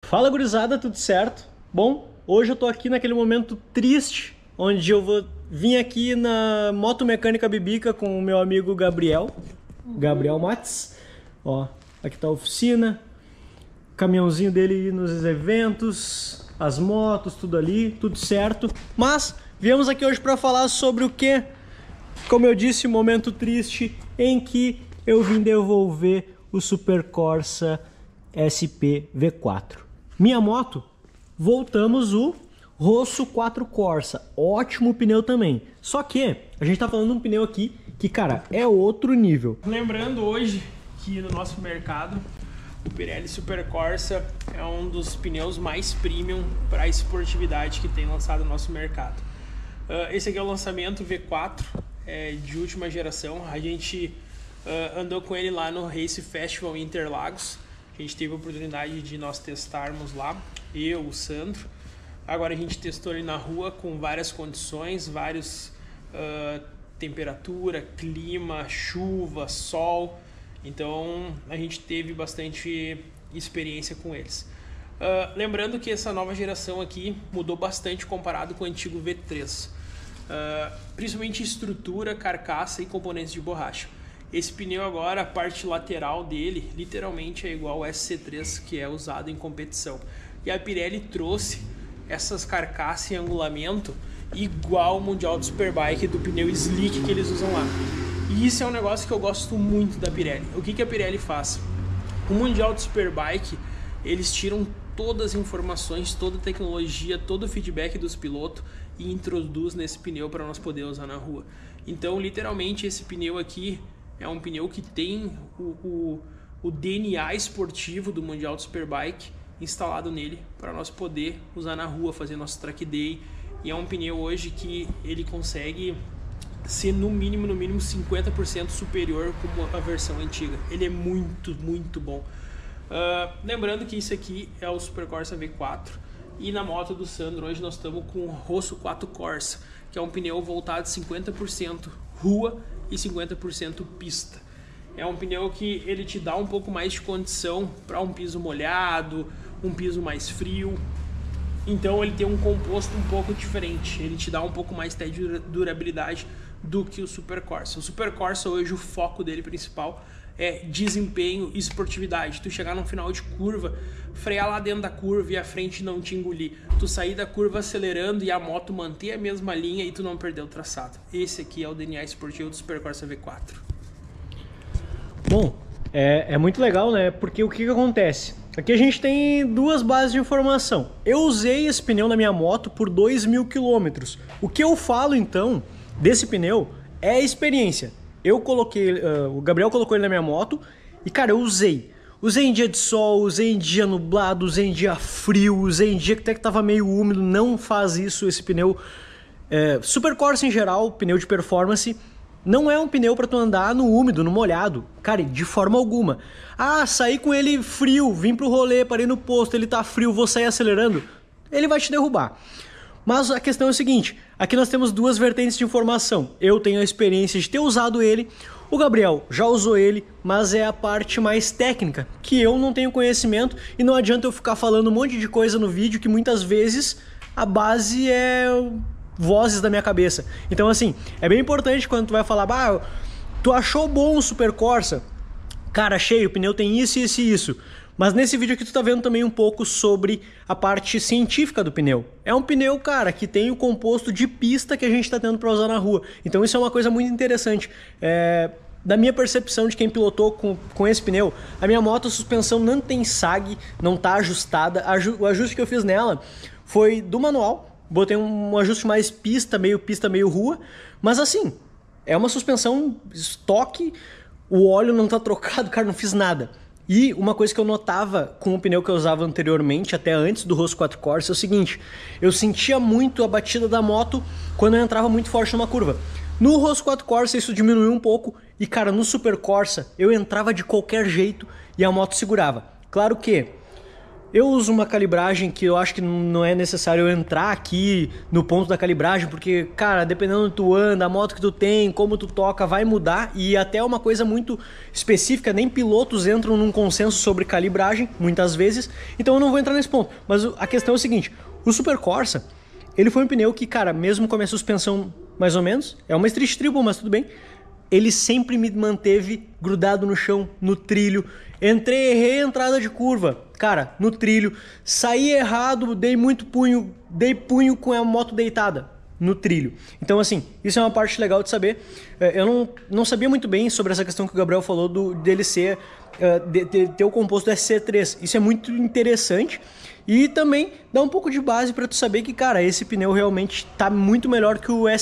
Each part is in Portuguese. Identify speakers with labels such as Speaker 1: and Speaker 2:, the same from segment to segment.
Speaker 1: Fala gurizada, tudo certo? Bom, hoje eu tô aqui naquele momento triste, onde eu vou vir aqui na Moto Mecânica Bibica com o meu amigo Gabriel Mates. Ó, aqui tá a oficina, caminhãozinho dele nos eventos, as motos, tudo ali, tudo certo. Mas viemos aqui hoje para falar sobre o que? Como eu disse, momento triste em que eu vim devolver o Super Corsa SP V4. Minha moto, voltamos o Rosso 4 Corsa, ótimo pneu também. Só que a gente tá falando de um pneu aqui que, cara, é outro nível.
Speaker 2: Lembrando hoje que no nosso mercado o Pirelli Super Corsa é um dos pneus mais premium para esportividade que tem lançado no nosso mercado. Esse aqui é o lançamento V4 de última geração. A gente andou com ele lá no Race Festival em Interlagos. A gente teve a oportunidade de nós testarmos lá, eu, o Sandro. Agora a gente testou ele na rua com várias condições, vários temperatura, clima, chuva, sol. Então a gente teve bastante experiência com eles. Lembrando que essa nova geração aqui mudou bastante comparado com o antigo V3. Principalmente estrutura, carcaça e componentes de borracha. Esse pneu agora, a parte lateral dele, literalmente é igual ao SC3 que é usado em competição. E a Pirelli trouxe essas carcaças e angulamento igual ao Mundial do Superbike do pneu slick que eles usam lá. E isso é um negócio que eu gosto muito da Pirelli. O que a Pirelli faz? O Mundial do Superbike, eles tiram todas as informações, toda a tecnologia, todo o feedback dos pilotos e introduz nesse pneu para nós poder usar na rua. Então, literalmente, esse pneu aqui é um pneu que tem o DNA esportivo do Mundial do Superbike instalado nele para nós poder usar na rua, fazer nosso track day. E é um pneu hoje que ele consegue ser no mínimo 50% superior como a versão antiga. Ele é muito, muito bom. Lembrando que isso aqui é o Super Corsa V4 e na moto do Sandro hoje nós estamos com o Rosso 4 Corsa, que é um pneu voltado 50% rua e 50% pista. É um pneu que ele te dá um pouco mais de condição para um piso molhado, um piso mais frio. Então ele tem um composto um pouco diferente, ele te dá um pouco mais de durabilidade do que o Super Corsa. O Super Corsa hoje o foco dele principal é desempenho e esportividade. Tu chegar no final de curva, frear lá dentro da curva e a frente não te engolir. Tu sair da curva acelerando e a moto manter a mesma linha e tu não perder o traçado. Esse aqui é o DNA esportivo do Super Corsa V4.
Speaker 1: Bom, é muito legal, né? Porque o que acontece? Aqui a gente tem duas bases de informação. Eu usei esse pneu na minha moto por 2.000 km. O que eu falo então desse pneu é a experiência. Eu coloquei, o Gabriel colocou ele na minha moto e, cara, eu usei. Usei em dia de sol, usei em dia nublado, usei em dia frio, usei em dia que até que tava meio úmido. Não faz isso esse pneu. Super Corsa em geral, pneu de performance, não é um pneu para tu andar no úmido, no molhado. Cara, de forma alguma. Ah, saí com ele frio, vim pro rolê, parei no posto, ele tá frio, vou sair acelerando. Ele vai te derrubar. Mas a questão é o seguinte, aqui nós temos duas vertentes de informação. Eu tenho a experiência de ter usado ele, o Gabriel já usou ele, mas é a parte mais técnica, que eu não tenho conhecimento e não adianta eu ficar falando um monte de coisa no vídeo que muitas vezes a base é vozes da minha cabeça. Então assim, é bem importante quando tu vai falar, tu achou bom o Super Corsa? Cara, achei, o pneu tem isso, isso e isso. Mas nesse vídeo aqui tu tá vendo também um pouco sobre a parte científica do pneu. É um pneu, cara, que tem o composto de pista que a gente tá tendo para usar na rua. Então isso é uma coisa muito interessante. Da minha percepção de quem pilotou com esse pneu, a minha moto, a suspensão não tem sag, não tá ajustada. O ajuste que eu fiz nela foi do manual. Botei um ajuste mais pista, meio rua. Mas assim, é uma suspensão estoque, o óleo não tá trocado, cara, não fiz nada. E uma coisa que eu notava com o pneu que eu usava anteriormente, até antes do Rosso 4 Corsa, é o seguinte: eu sentia muito a batida da moto quando eu entrava muito forte numa curva. No Rosso 4 Corsa isso diminuiu um pouco e, cara, no Super Corsa eu entrava de qualquer jeito e a moto segurava. Claro que Eu uso uma calibragem que eu acho que não é necessário eu entrar aqui no ponto da calibragem, porque, cara, dependendo do tu anda, a moto que tu tem, como tu toca, vai mudar, e até é uma coisa muito específica, nem pilotos entram num consenso sobre calibragem, muitas vezes, então eu não vou entrar nesse ponto. Mas a questão é o seguinte, o Super Corsa, ele foi um pneu que, cara, mesmo com a minha suspensão mais ou menos, é uma Street Triple, mas tudo bem, ele sempre me manteve grudado no chão, no trilho. Entrei, errei a entrada de curva, cara, no trilho. Saí errado, dei punho com a moto deitada no trilho. Então, assim, isso é uma parte legal de saber. Eu não sabia muito bem sobre essa questão que o Gabriel falou dele ser, de ter o composto SC3. Isso é muito interessante. E também dá um pouco de base para tu saber que, cara, esse pneu realmente tá muito melhor que o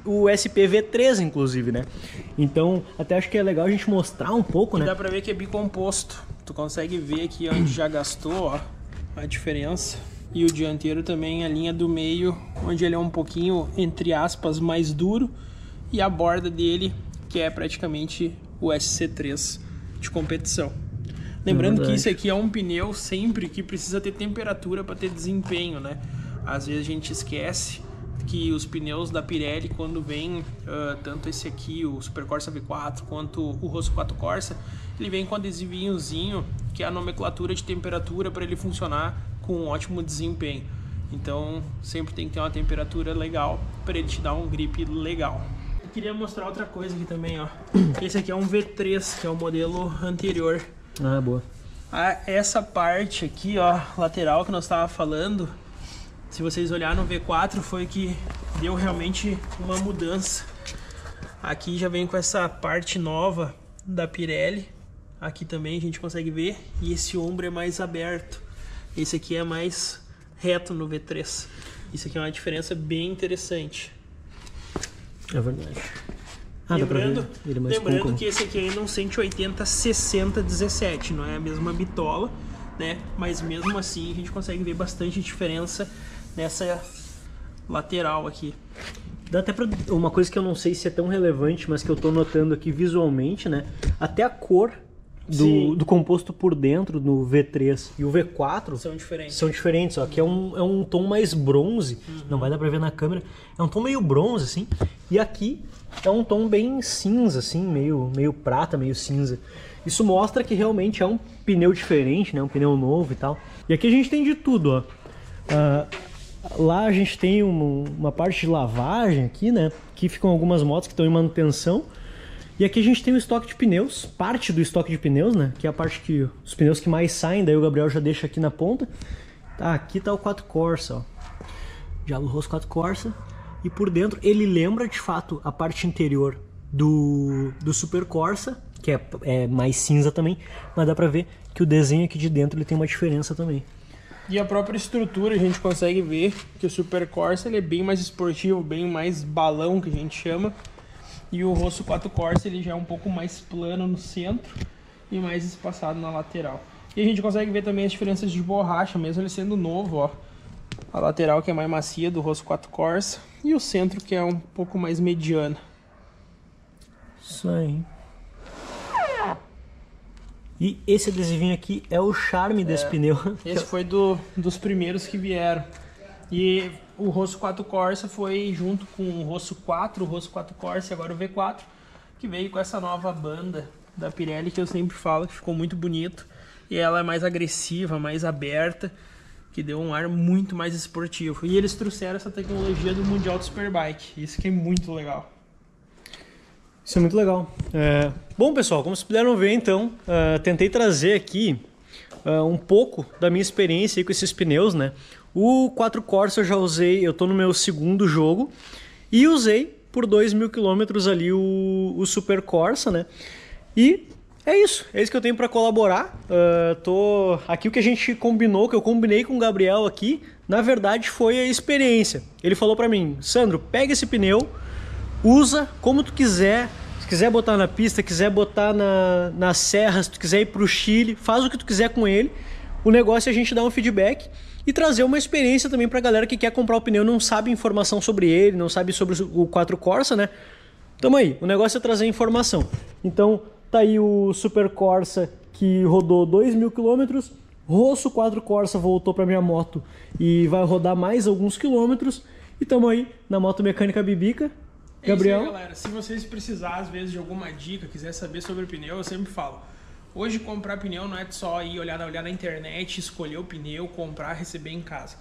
Speaker 1: SPV3, inclusive, né? Então, até acho que é legal a gente mostrar um pouco, né?
Speaker 2: Dá pra ver que é bicomposto. Tu consegue ver aqui onde já gastou, ó, a diferença. E o dianteiro também, a linha do meio, onde ele é um pouquinho, entre aspas, mais duro. E a borda dele, que é praticamente o SC3 de competição. Lembrando que isso aqui é um pneu sempre que precisa ter temperatura para ter desempenho, né? Às vezes a gente esquece que os pneus da Pirelli, quando vem tanto esse aqui, o Super Corsa V4, quanto o Rosso 4 Corsa, ele vem com adesivinhozinho, que é a nomenclatura de temperatura para ele funcionar com um ótimo desempenho. Então sempre tem que ter uma temperatura legal para ele te dar um grip legal. Eu queria mostrar outra coisa aqui também, ó. Esse aqui é um V3, que é o modelo anterior.
Speaker 1: Ah, boa.
Speaker 2: Essa parte aqui, ó, lateral que nós estávamos falando, se vocês olharem no V4, foi que deu realmente uma mudança. Aqui já vem com essa parte nova da Pirelli. Aqui também a gente consegue ver. E esse ombro é mais aberto. Esse aqui é mais reto no V3. Isso aqui é uma diferença bem interessante.
Speaker 1: É verdade.
Speaker 2: Lembrando que esse aqui ainda é um 180/60/17, não é a mesma bitola, né? Mas mesmo assim a gente consegue ver bastante diferença nessa lateral aqui.
Speaker 1: Dá até pra uma coisa que eu não sei se é tão relevante, mas que eu tô notando aqui visualmente, né? Até a cor do composto por dentro no V3 e o V4 são diferentes. Ó. Aqui é um tom mais bronze, não vai dar pra ver na câmera. É um tom meio bronze, assim. E aqui é um tom bem cinza, assim, meio prata, meio cinza. Isso mostra que realmente é um pneu diferente, né? Um pneu novo e tal. E aqui a gente tem de tudo, ó. Lá a gente tem uma parte de lavagem aqui, né? Aqui ficam algumas motos que estão em manutenção. E aqui a gente tem o estoque de pneus, parte do estoque de pneus, né? Que é a parte que os pneus que mais saem, daí o Gabriel já deixa aqui na ponta. Tá, aqui tá o 4 Corsa, ó. Diablo Rosso 4 Corsa. E por dentro ele lembra de fato a parte interior do Super Corsa, que é mais cinza também, mas dá pra ver que o desenho aqui de dentro ele tem uma diferença também.
Speaker 2: E a própria estrutura a gente consegue ver que o Super Corsa ele é bem mais esportivo, bem mais balão que a gente chama. E o Rosso 4 Corsa ele já é um pouco mais plano no centro e mais espaçado na lateral. E a gente consegue ver também as diferenças de borracha, mesmo ele sendo novo, ó. A lateral que é mais macia do Rosso 4 Corsa e o centro que é um pouco mais mediano.
Speaker 1: Isso aí. E esse adesivinho aqui é o charme desse pneu.
Speaker 2: Esse foi dos primeiros que vieram. E o Rosso 4 Corsa foi junto com o Rosso 4, o Rosso 4 Corsa e agora o V4, que veio com essa nova banda da Pirelli que eu sempre falo que ficou muito bonito. E ela é mais agressiva, mais aberta, que deu um ar muito mais esportivo. E eles trouxeram essa tecnologia do Mundial do Superbike. Isso que é muito legal.
Speaker 1: Isso é muito legal. Bom, pessoal, como vocês puderam ver, então, tentei trazer aqui um pouco da minha experiência aí com esses pneus, né? O 4 Corsa eu já usei, eu tô no meu segundo jogo, e usei por 2.000 km ali o Super Corsa, né? E é isso que eu tenho para colaborar. Aqui o que a gente combinou, que eu combinei com o Gabriel aqui, na verdade foi a experiência. Ele falou para mim, Sandro, pega esse pneu, usa como tu quiser. Se quiser botar na pista, quiser botar na serra, se tu quiser ir pro Chile, faz o que tu quiser com ele. O negócio é a gente dar um feedback e trazer uma experiência também pra galera que quer comprar o pneu, não sabe informação sobre ele, não sabe sobre o 4 Corsa, né? Tamo aí, o negócio é trazer informação. Então, tá aí o Super Corsa que rodou 2.000 km Rosso 4 Corsa voltou para minha moto e vai rodar mais alguns quilômetros. E estamos aí na Moto Mecânica Bibica. Gabriel?
Speaker 2: É isso aí, galera. Se vocês precisarem, às vezes, de alguma dica, quiser saber sobre pneu, eu sempre falo. Hoje, comprar pneu não é só ir olhar na internet, escolher o pneu, comprar, receber em casa.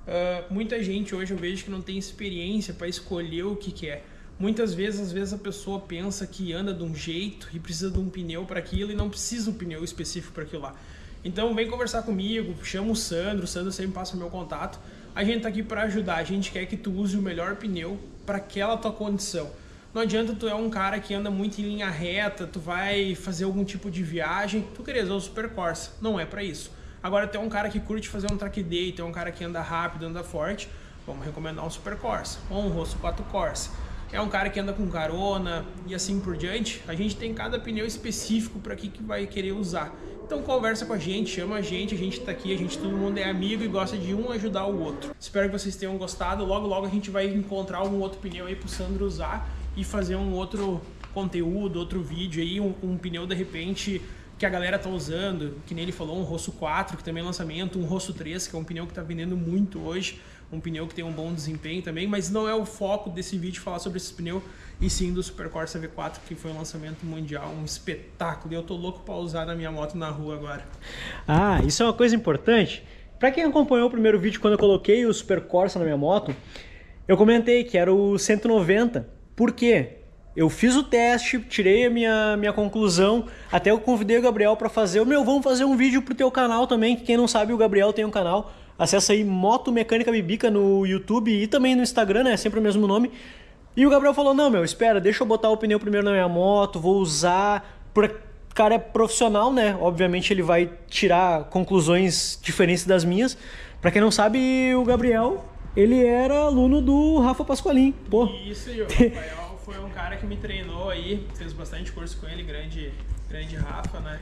Speaker 2: Muita gente hoje eu vejo que não tem experiência para escolher o que quer. Muitas vezes, às vezes a pessoa pensa que anda de um jeito e precisa de um pneu para aquilo e não precisa um pneu específico para aquilo lá. Então vem conversar comigo, chama o Sandro sempre passa o meu contato. A gente tá aqui para ajudar, a gente quer que tu use o melhor pneu para aquela tua condição. Não adianta tu é um cara que anda muito em linha reta, tu vai fazer algum tipo de viagem, tu querer usar o Super Corsa, não é para isso. Agora tu é um cara que curte fazer um track day, tu é um cara que anda rápido, anda forte, vamos recomendar um Super Corsa ou um Rosso 4 Corsa. É um cara que anda com carona e assim por diante, a gente tem cada pneu específico para que vai querer usar. Então conversa com a gente, chama a gente tá aqui, todo mundo é amigo e gosta de um ajudar o outro. Espero que vocês tenham gostado, logo a gente vai encontrar um outro pneu aí pro Sandro usar e fazer um outro conteúdo, outro vídeo aí, um pneu de repente que a galera tá usando, que nem ele falou, um Rosso 4, que também é lançamento, um Rosso 3, que é um pneu que tá vendendo muito hoje, um pneu que tem um bom desempenho também, mas não é o foco desse vídeo falar sobre esse pneu, e sim do Super Corsa V4, que foi um lançamento mundial, um espetáculo, e eu tô louco pra usar na minha moto na rua agora.
Speaker 1: Ah, isso é uma coisa importante. Pra quem acompanhou o primeiro vídeo, quando eu coloquei o Super Corsa na minha moto, eu comentei que era o 190. Por quê? Eu fiz o teste, tirei a minha conclusão, até eu convidei o Gabriel para fazer, vamos fazer um vídeo pro teu canal também, que quem não sabe, o Gabriel tem um canal, acessa aí Moto Mecânica Bibica no YouTube e também no Instagram, né, sempre o mesmo nome. E o Gabriel falou, não, espera, deixa eu botar o pneu primeiro na minha moto, vou usar, o cara é profissional, né, obviamente ele vai tirar conclusões diferentes das minhas. Para quem não sabe, o Gabriel, ele era aluno do Rafa Pasqualin, pô.
Speaker 2: Isso, e o Rafael foi um cara que me treinou aí, fez bastante curso com ele, grande Rafa, né?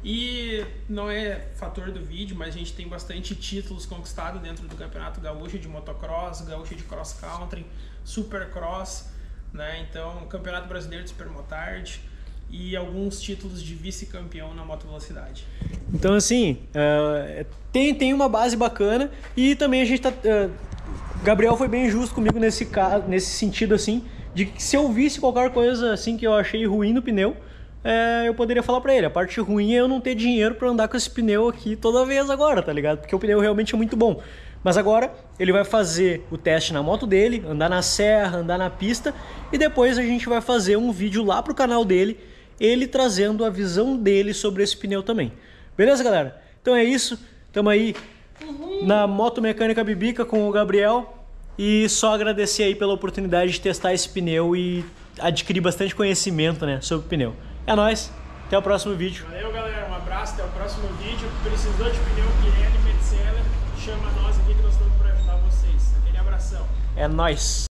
Speaker 2: E não é fator do vídeo, mas a gente tem bastante títulos conquistados dentro do Campeonato Gaúcho de Motocross, Gaúcho de Cross Country, Supercross, né? Então, Campeonato Brasileiro de Supermotard e alguns títulos de vice-campeão na moto velocidade.
Speaker 1: Então, assim, tem uma base bacana e também a gente tá... Gabriel foi bem justo comigo nesse sentido, assim, de que se eu visse qualquer coisa assim que eu achei ruim no pneu, eu poderia falar pra ele. A parte ruim é eu não ter dinheiro pra andar com esse pneu aqui toda vez agora, tá ligado? Porque o pneu realmente é muito bom. Mas agora ele vai fazer o teste na moto dele, andar na serra, andar na pista, e depois a gente vai fazer um vídeo lá pro canal dele, ele trazendo a visão dele sobre esse pneu também. Beleza, galera? Então é isso, tamo aí na Moto Mecânica Bibica com o Gabriel, e só agradecer aí pela oportunidade de testar esse pneu e adquirir bastante conhecimento, né, sobre o pneu. É nóis, até o próximo vídeo.
Speaker 2: Valeu, galera, um abraço, até o próximo vídeo. Precisou de pneu Pirelli, Metzeler, chama nós aqui que nós estamos para ajudar vocês. Aquele abração.
Speaker 1: É nóis.